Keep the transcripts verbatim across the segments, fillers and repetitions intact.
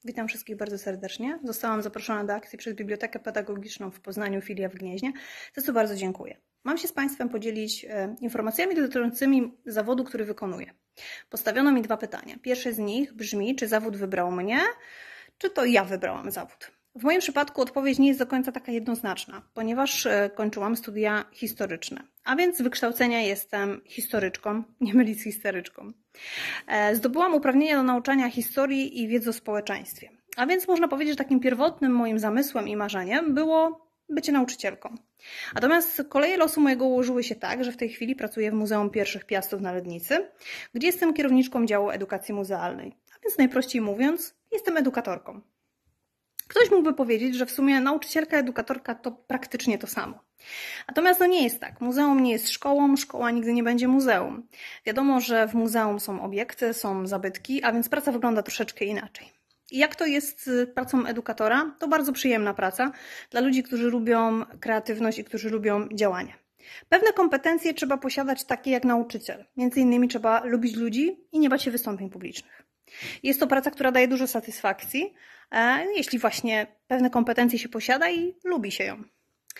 Witam wszystkich bardzo serdecznie. Zostałam zaproszona do akcji przez Bibliotekę Pedagogiczną w Poznaniu, filia w Gnieźnie, za co bardzo dziękuję. Mam się z Państwem podzielić informacjami dotyczącymi zawodu, który wykonuję. Postawiono mi dwa pytania. Pierwsze z nich brzmi, czy zawód wybrał mnie, czy to ja wybrałam zawód. W moim przypadku odpowiedź nie jest do końca taka jednoznaczna, ponieważ kończyłam studia historyczne, a więc z wykształcenia jestem historyczką, nie mylić z histeryczką. Zdobyłam uprawnienia do nauczania historii i wiedzy o społeczeństwie, a więc można powiedzieć, że takim pierwotnym moim zamysłem i marzeniem było bycie nauczycielką. Natomiast koleje losu mojego ułożyły się tak, że w tej chwili pracuję w Muzeum Pierwszych Piastów na Lednicy, gdzie jestem kierowniczką działu edukacji muzealnej, a więc najprościej mówiąc, jestem edukatorką. Ktoś mógłby powiedzieć, że w sumie nauczycielka, edukatorka to praktycznie to samo. Natomiast no nie jest tak. Muzeum nie jest szkołą, szkoła nigdy nie będzie muzeum. Wiadomo, że w muzeum są obiekty, są zabytki, a więc praca wygląda troszeczkę inaczej. I jak to jest z pracą edukatora? To bardzo przyjemna praca dla ludzi, którzy lubią kreatywność i którzy lubią działanie. Pewne kompetencje trzeba posiadać takie jak nauczyciel. Między innymi trzeba lubić ludzi i nie bać się wystąpień publicznych. Jest to praca, która daje dużo satysfakcji, jeśli właśnie pewne kompetencje się posiada i lubi się ją.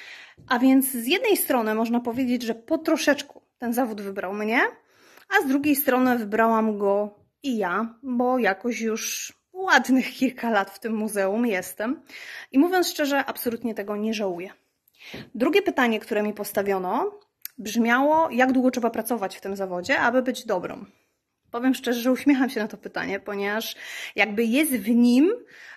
A więc z jednej strony można powiedzieć, że po troszeczku ten zawód wybrał mnie, a z drugiej strony wybrałam go i ja, bo jakoś już ładnych kilka lat w tym muzeum jestem i mówiąc szczerze, absolutnie tego nie żałuję. Drugie pytanie, które mi postawiono, brzmiało, jak długo trzeba pracować w tym zawodzie, aby być dobrą. Powiem szczerze, że uśmiecham się na to pytanie, ponieważ jakby jest w nim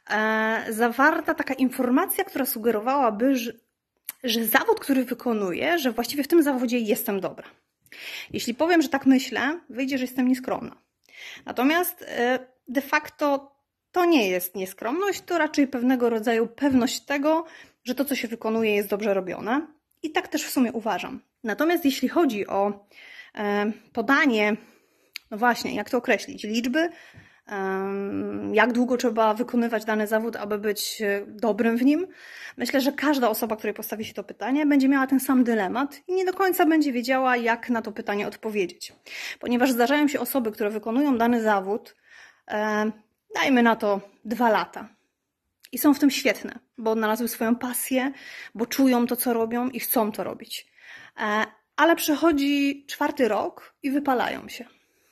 e, zawarta taka informacja, która sugerowałaby, że, że zawód, który wykonuję, że właściwie w tym zawodzie jestem dobra. Jeśli powiem, że tak myślę, wyjdzie, że jestem nieskromna. Natomiast e, de facto to nie jest nieskromność, to raczej pewnego rodzaju pewność tego, że to, co się wykonuje, jest dobrze robione. I tak też w sumie uważam. Natomiast jeśli chodzi o e, podanie, no właśnie, jak to określić? Liczby? Jak długo trzeba wykonywać dany zawód, aby być dobrym w nim? Myślę, że każda osoba, której postawi się to pytanie, będzie miała ten sam dylemat i nie do końca będzie wiedziała, jak na to pytanie odpowiedzieć. Ponieważ zdarzają się osoby, które wykonują dany zawód, dajmy na to dwa lata. I są w tym świetne, bo odnalazły swoją pasję, bo czują to, co robią i chcą to robić. Ale przychodzi czwarty rok i wypalają się.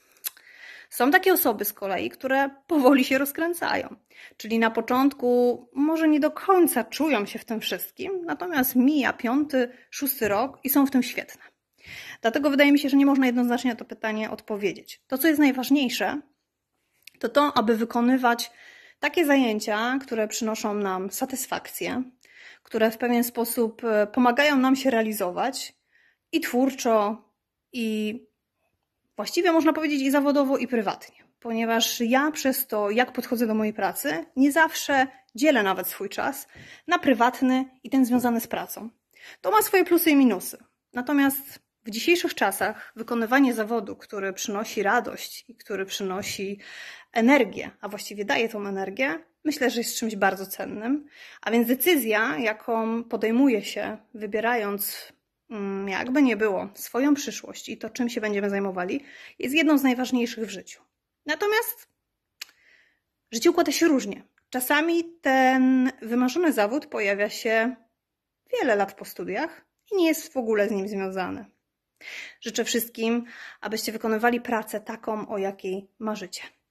Są takie osoby z kolei, które powoli się rozkręcają, czyli na początku może nie do końca czują się w tym wszystkim, natomiast mija piąty, szósty rok i są w tym świetne. Dlatego wydaje mi się, że nie można jednoznacznie na to pytanie odpowiedzieć. To, co jest najważniejsze, to to, aby wykonywać takie zajęcia, które przynoszą nam satysfakcję, które w pewien sposób pomagają nam się realizować i twórczo, i właściwie można powiedzieć i zawodowo, i prywatnie, ponieważ ja przez to, jak podchodzę do mojej pracy, nie zawsze dzielę nawet swój czas na prywatny i ten związany z pracą. To ma swoje plusy i minusy. Natomiast w dzisiejszych czasach wykonywanie zawodu, który przynosi radość i który przynosi energię, a właściwie daje tą energię, myślę, że jest czymś bardzo cennym. A więc decyzja, jaką podejmuje się, wybierając jakby nie było, swoją przyszłość i to, czym się będziemy zajmowali, jest jedną z najważniejszych w życiu. Natomiast życie układa się różnie. Czasami ten wymarzony zawód pojawia się wiele lat po studiach i nie jest w ogóle z nim związany. Życzę wszystkim, abyście wykonywali pracę taką, o jakiej marzycie.